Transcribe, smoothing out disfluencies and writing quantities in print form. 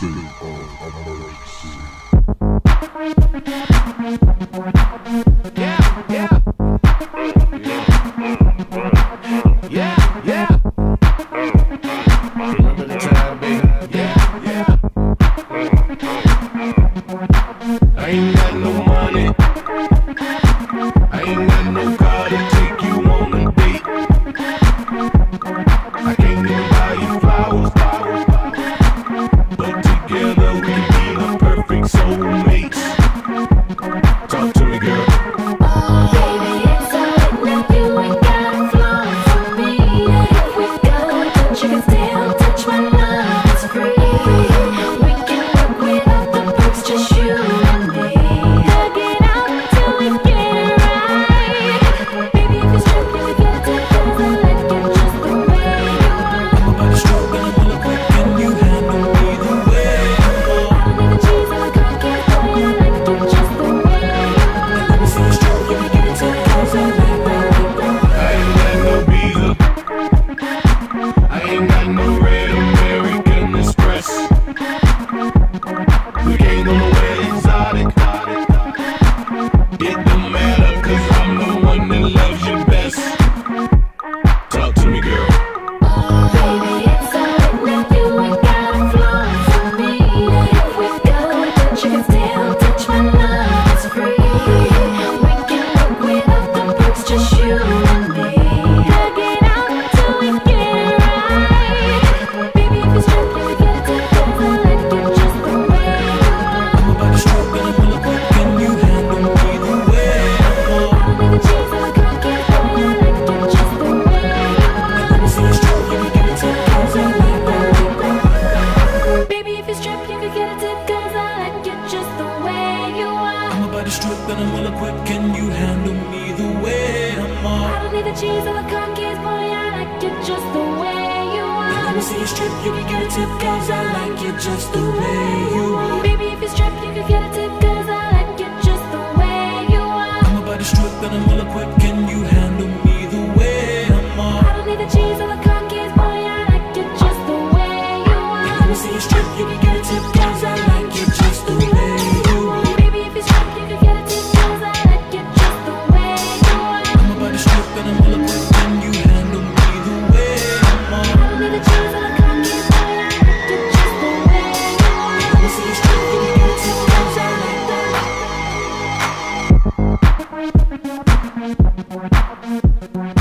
state of emergency. Yeah, yeah. Yeah, yeah. Remember the time, baby. Yeah, yeah. I ain't got no money. I ain't got no car to take you on a date. I can't even buy you flowers, but together we can be the perfect soulmates. Talk to me, girl. Oh, baby, it's alright now. You ain't got flaws for me. If we go touch, you can still touch my love. It's free. We can work without the perks, just you and me. Hug it out till we get it right. Baby, if it's true, you can get it together. I like it just the way you are. I'm about to stroke and I'm gonna quick. Can you handle me the way I I don't need the cheese and I can't get boy. I like it just the way you are. let me see you stroke, you can get it to the cause I like that. I ain't got no visa. I ain't got no red American Express. We ain't on the way exotic. It don't matter, cause I'm the one that loves you best. Talk to me, girl. Oh, baby, it's alright now. You ain't got flaws for me. If we go touch, you can still touch my love. It's free. We can work without the perks, just you and me. Hug it out till we get it right. Baby, if it's true, you can get it together. I like it just the way you are. I'm about to stroke and I'm gonna quick. Can you handle me the way I I don't need the cheese and I can't get boy. I like it just the way you are. let me see you stroke, you can get it to the cause I like that. Baby, if you strip, you could get a tip, cause I like it just the way you are. I'm about to stroke and I'm gonna quick. Can you handle me the way I'm on? I don't need the cheese or the cookies, boy, I like it just the way you are. Let me see you strip, you can get a tip, cause I like it just the way you are. Baby, if you strip, you could get a tip, cause I like it just the way you are. I'm about to strip and I'm gonna quick. Can you handle me the way I'm on? I don't need the cheese or the cookies, boy, I like it just the way you are. Let me see you strip, you can get a tip, cause I like it just the way you are. Baby, if you strip, you could get a tip, cause I like it just the way you are. I'm about to strip and I'm gonna quick. Can you handle me the way I'm on? I don't need the cheese or the cookies, boy, I like it just the way you are. Let me see you strip, you can get a tip, cause I like that.